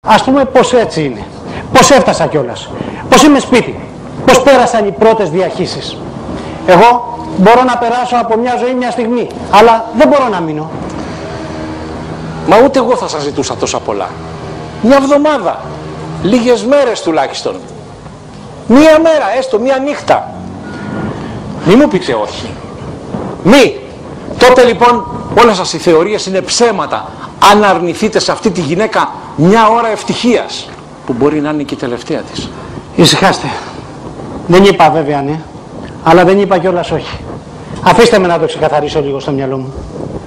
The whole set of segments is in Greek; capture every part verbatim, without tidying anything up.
Ας πούμε πως έτσι είναι. Πως έφτασα κιόλας. Πως είμαι σπίτι. Πως πέρασαν οι πρώτες διαχύσεις. Εγώ μπορώ να περάσω από μια ζωή μια στιγμή, αλλά δεν μπορώ να μείνω. Μα ούτε εγώ θα σας ζητούσα τόσα πολλά. Μια εβδομάδα. Λίγες μέρες τουλάχιστον. Μία μέρα, έστω μία νύχτα. Μη μου πείτε όχι. Μη. Τότε λοιπόν όλες σας οι θεωρίες είναι ψέματα. Αν αρνηθείτε σε αυτή τη γυναίκα μια ώρα ευτυχίας, που μπορεί να είναι και η τελευταία της. Ησυχάστε. Δεν είπα βέβαια ναι, αλλά δεν είπα κιόλας όχι. Αφήστε με να το ξεκαθαρίσω λίγο στο μυαλό μου.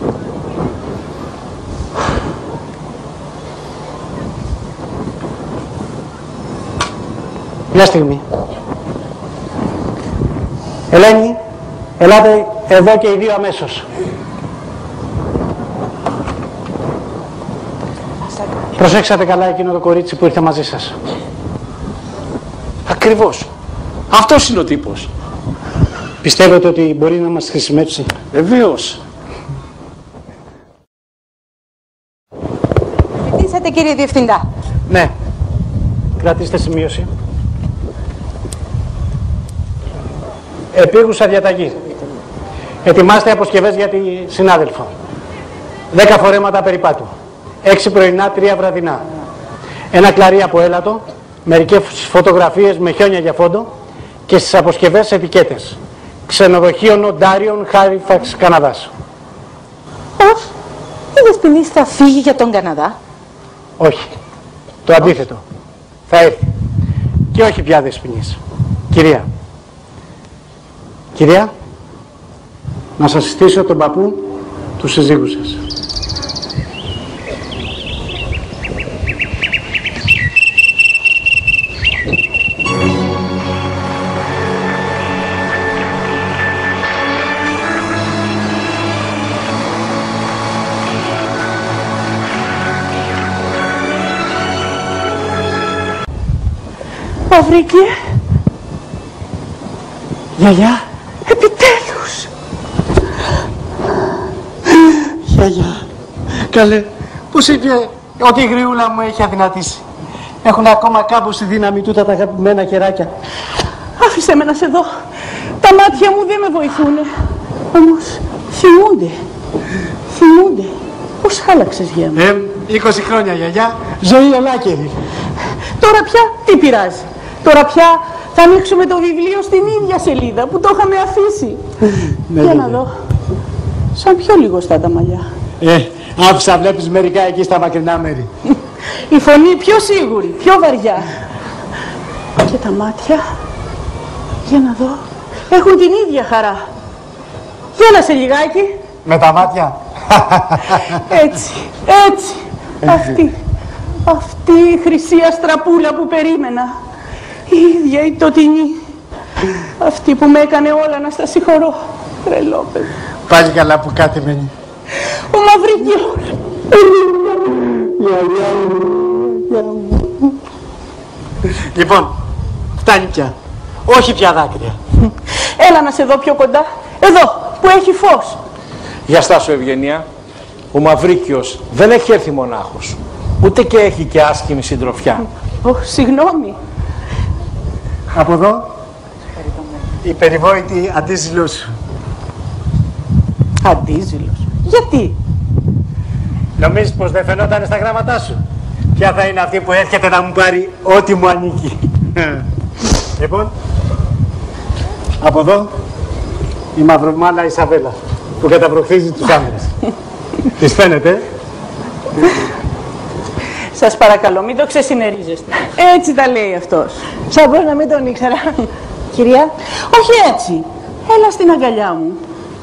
Μια στιγμή. Ελένη, ελάτε εδώ και οι δύο αμέσως. Προσέξατε καλά εκείνο το κορίτσι που ήρθε μαζί σας. Ακριβώς. Αυτός είναι ο τύπος. Πιστεύετε ότι μπορεί να μας χρησιμεύσει? Βεβαίως. Ζητήσατε κύριε Διευθυντά. Ναι. Κρατήστε σημείωση. Επίγουσα διαταγή. Ετοιμάστε αποσκευές για τη συνάδελφο. Δέκα φορέματα περιπάτου. Έξι πρωινά, τρία βραδινά. Ένα κλαρί από έλατο, μερικές φωτογραφίες με χιόνια για φόντο και στις αποσκευές ετικέτες. Ξενοδοχείο Νοντάριον, Χάλιφαξ, Καναδάς. Πώς, η Δεσποινής θα φύγει για τον Καναδά? Όχι. Το αντίθετο. Θα έρθει. Και όχι πια Δεσποινής. Κυρία. Κυρία, να σας συστήσω τον παππού του συζύγου σας. Μαυρίκη. Γιαγιά. Επιτέλους. Γιαγιά. Καλέ, πώς είπε ότι η γριούλα μου έχει αδυνατήσει. Έχουν ακόμα κάπου στη δύναμη του τα αγαπημένα χεράκια. Άφησε με να σε δω. Τα μάτια μου δεν με βοηθούνε. Όμως θυμούνται. Θυμούνται. Πώς χάλαξες γεια μου? Ε, είκοσι χρόνια γιαγιά, ζωή ολάκερη. Τώρα πια τι πειράζει? Τώρα πια θα ανοίξουμε το βιβλίο στην ίδια σελίδα που το είχαμε αφήσει. Ναι, για ναι, να ναι. δω. Σαν πιο λιγοστά τα μαλλιά. Ε, άφησα βλέπεις μερικά εκεί στα μακρινά μέρη. Η φωνή πιο σίγουρη, πιο βαριά. Και τα μάτια, για να δω, έχουν την ίδια χαρά. Για να σε λιγάκι. Με τα μάτια. Έτσι, έτσι. Αυτή, αυτή η χρυσή αστραπούλα που περίμενα. Η ίδια η τοτινή. Αυτή που με έκανε όλα να στα συγχωρώ. Τρελό παιδί. Πάλι καλά που κάτι μένει. Ο Μαυρίκιος. Λοιπόν, φτάνει πια. Όχι πια δάκρυα. Έλα να σε δω πιο κοντά. Εδώ, που έχει φως. Για στάσου Ευγενία. Ο Μαυρίκιος δεν έχει έρθει μονάχος. Ούτε και έχει και άσχημη συντροφιά. Ω, συγγνώμη. Από εδώ, η περιβόητη αντίζηλος σου. Αντίζηλος. Γιατί? Νομίζεις πως δεν φαινόταν στα γράμματά σου? Ποια θα είναι αυτή που έρχεται να μου πάρει ό,τι μου ανήκει? Λοιπόν, από εδώ, η μαυρομάλα Ισαβέλα, που καταβροχθίζει τους άντρες. Της φαίνεται? Σας παρακαλώ, μην το ξεσυνερίζεστε. Έτσι τα λέει αυτός. Σαν πως να μην τον ήξερα. Κυρία, όχι έτσι. Έλα στην αγκαλιά μου.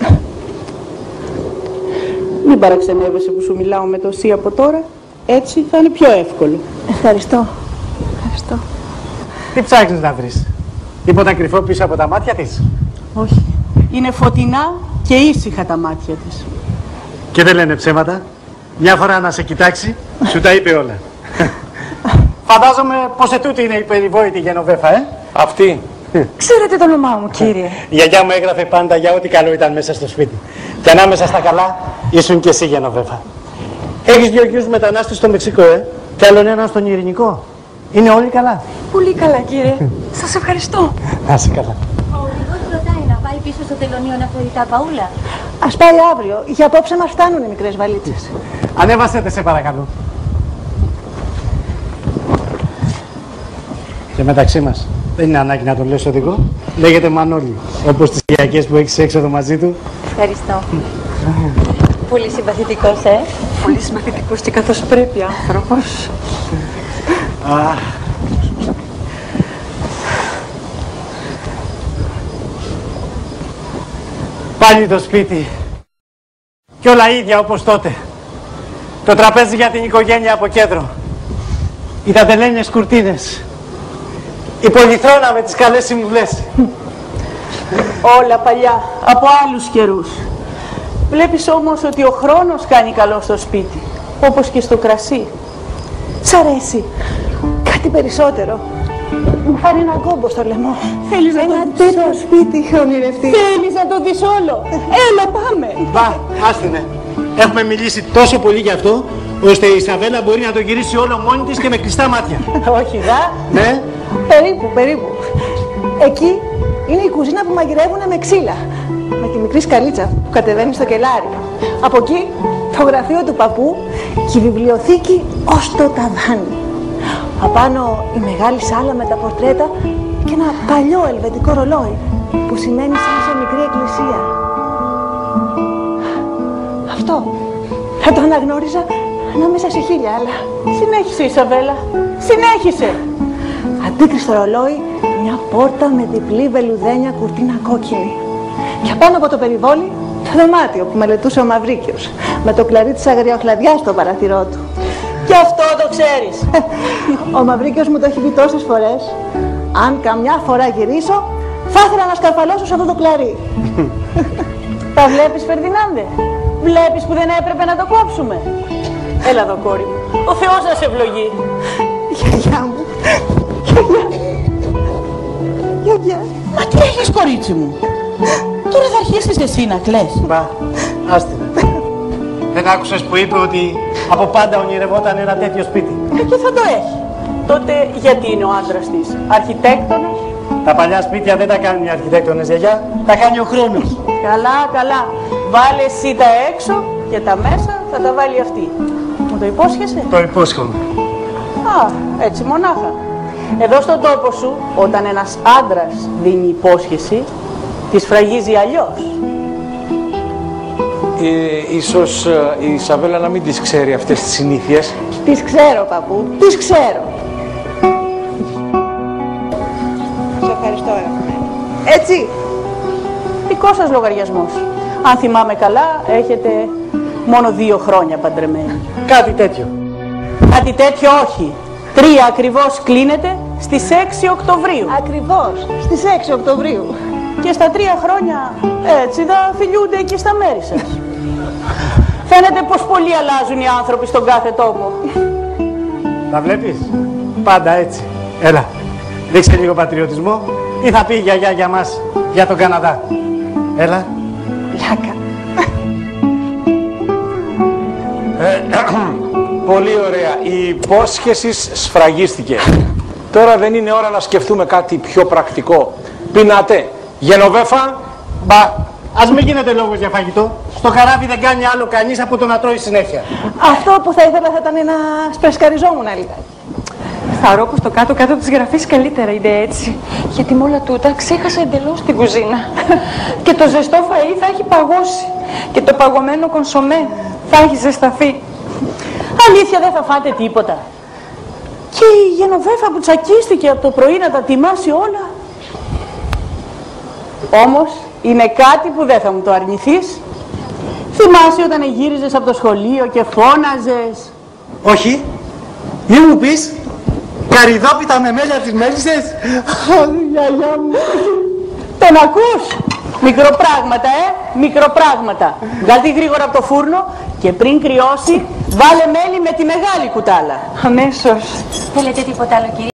Μην παραξενεύεσαι που σου μιλάω με το εσύ από τώρα. Έτσι θα είναι πιο εύκολο. Ευχαριστώ. Ευχαριστώ. Τι ψάχνεις να βρεις? Τίποτα κρυφό πίσω από τα μάτια της? Όχι. Είναι φωτεινά και ήσυχα τα μάτια της. Και δεν λένε ψέματα. Μια φορά να σε κοιτάξει, σου τα είπε όλα. Φαντάζομαι πως ετούτη είναι η περιβόητη Γενοβέφα, ε? Αυτή. Ξέρετε το όνομά μου, κύριε? Η γιαγιά μου έγραφε πάντα για ό,τι καλό ήταν μέσα στο σπίτι. Και ανάμεσα στα καλά ήσουν και εσύ Γενοβέφα. Έχεις δυο γιους μετανάστες στο Μεξικό, ε? Κι άλλον ένα στον Ειρηνικό. Είναι όλοι καλά? Πολύ καλά, κύριε. Σας ευχαριστώ. Να είσαι καλά. Ο οδηγός ρωτάει να πάει πίσω στο τελωνείο να φέρει τα παούλα. Ας πάει αύριο. Για απόψε μας φτάνουν οι μικρές βαλίτσες. Ανέβασέ σε παρακαλώ. Και μεταξύ μας, δεν είναι ανάγκη να τον λες οδηγό. Λέγεται Μανώλη, όπως τις Κυριακές που έχεις έξοδο μαζί του. Ευχαριστώ. Πολύ συμπαθητικός, ε. Πολύ συμπαθητικός και καθώς πρέπει άνθρωπος. Πάλι το σπίτι. Κι όλα ίδια όπως τότε. Το τραπέζι για την οικογένεια από κέντρο. Οι ταντελένιες κουρτίνες. Η πολυθρόνα με τις καλές συμβουλές. Όλα παλιά, από άλλους καιρούς. Βλέπεις όμως ότι ο χρόνος κάνει καλό στο σπίτι, όπως και στο κρασί. Σ' αρέσει κάτι περισσότερο? Μου φάρει ένα κόμπο στο λαιμό. Θέλεις να ένα το τέτοιο σπίτι ονειρευτεί? Θέλεις να το δεις όλο? Έλα πάμε. Μπα, άστινε. Έχουμε μιλήσει τόσο πολύ γι' αυτό, ώστε η Ισαβέλα μπορεί να το γυρίσει όλο μόνη της και με κλειστά μάτια. Όχι δα. Ναι. Περίπου, περίπου. Εκεί είναι η κουζίνα που μαγειρεύουνε με ξύλα. Με τη μικρή σκαλίτσα που κατεβαίνει στο κελάρι. Από εκεί το γραφείο του παππού και η βιβλιοθήκη ως το ταβάνι. Απάνω η μεγάλη σάλα με τα πορτρέτα και ένα παλιό ελβετικό ρολόι που σημαίνει σαν σε μικρή εκκλησία. Αυτό θα το αναγνώριζα ανάμεσα σε χίλια άλλα. Συνέχισε, Ισαβέλα, συνέχισε. Αντίκριστο ρολόι, μια πόρτα με διπλή βελουδένια κουρτίνα κόκκινη. Και απάνω από το περιβόλι, το δωμάτιο που μελετούσε ο Μαυρίκιος, με το κλαρί της αγριοχλαδιάς στο παραθυρό του. Και αυτό το ξέρεις. Ο Μαυρίκιος μου το έχει πει τόσες φορές. Αν καμιά φορά γυρίσω, θα ήθελα να σκαρφαλώσω σε αυτό το κλαρί. Τα βλέπεις, Φερδινάνδε? Βλέπεις που δεν έπρεπε να το κόψουμε? Έλα εδώ, κόρη μου. Ο Θεός να σε ευλογεί. Γιαγιά μου. Γιαγιά. Γιαγιά. Μα τι έχεις, κορίτσι μου? Τώρα θα αρχίσεις εσύ να κλαις. Μπα, άστινε. Δεν άκουσες που είπε ότι από πάντα ονειρευόταν ένα τέτοιο σπίτι? Και θα το έχει. Τότε γιατί είναι ο άντρας της? Αρχιτέκτονας? Τα παλιά σπίτια δεν τα κάνουν οι αρχιτέκτονες, γιαγιά. Τα κάνει ο χρόνος. Καλά, καλά. Βάλε εσύ τα έξω και τα μέσα θα τα βάλει αυτή. Μου το υπόσχεσαι? Το υπόσχομαι. Α, έτσι μονάχα. Εδώ στον τόπο σου, όταν ένας άντρας δίνει υπόσχεση, τη σφραγίζει αλλιώς. Ε, ίσως ε, η Ισαβέλα να μην τις ξέρει αυτές τις συνήθειες. Τις ξέρω, παππού, τις ξέρω. Σε ευχαριστώ, αγαπημένη. Έτσι, δικό σας λογαριασμός. Αν θυμάμαι καλά, έχετε μόνο δύο χρόνια παντρεμένοι. Κάτι τέτοιο. Κάτι τέτοιο όχι. Τρία ακριβώς κλείνεται στις έξι Οκτωβρίου. Ακριβώς, στις έξι Οκτωβρίου. Και στα τρία χρόνια έτσι θα φιλιούνται εκεί στα μέρη σας. Φαίνεται πως πολύ αλλάζουν οι άνθρωποι στον κάθε τόπο. Τα βλέπεις? Πάντα έτσι. Έλα, δείξε λίγο πατριωτισμό. Τι θα πει η γιαγιά για μας, για τον Καναδά? Έλα. Λάκα. Ε, πολύ ωραία. Η υπόσχεση σφραγίστηκε. Τώρα δεν είναι ώρα να σκεφτούμε κάτι πιο πρακτικό. Πίνατε Γενοβέφα? Μπα, ας μην γίνεται λόγος για φαγητό. Στο καράβι δεν κάνει άλλο κανείς από το να τρώει συνέχεια. Αυτό που θα ήθελα θα ήταν να σπρεσκαριζόμουν λιγάκι. Θαρώ πως το κάτω-κάτω της γραφής καλύτερα είναι έτσι. Γιατί με όλα τούτα ξέχασα εντελώς την κουζίνα. Και το ζεστό φαΐ θα έχει παγώσει. Και το παγωμένο κονσομέ θα έχει ζεσταθεί. Αλήθεια δεν θα φάτε τίποτα? Και η Γενοβέφα που τσακίστηκε από το πρωί να τα τιμάσει όλα. Όμως είναι κάτι που δεν θα μου το αρνηθείς. Θυμάσαι όταν γύριζες από το σχολείο και φώναζες? Όχι, μη μου πεις καρυδόπιτα με μέλια τις μέλισσες. Αχ, γιαγιά μου. Τον ακούς? Μικροπράγματα, ε, μικροπράγματα. Βγάλτε γρήγορα από το φούρνο και πριν κρυώσει βάλε μέλι με τη μεγάλη κουτάλα. Αμέσως. Θέλετε τίποτα άλλο, κύριε?